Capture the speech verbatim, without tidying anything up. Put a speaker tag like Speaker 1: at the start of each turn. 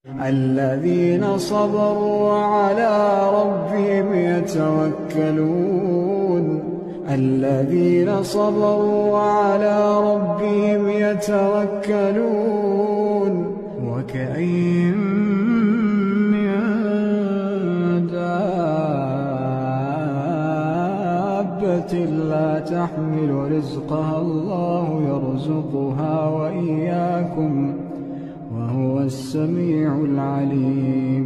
Speaker 1: الذين صبروا وعلى ربهم يتوكلون الذين صبروا وعلى ربهم يتوكلون وكأين من دابة لا تحمل رزقها الله يرزقها وإياكم وهو السميع العليم.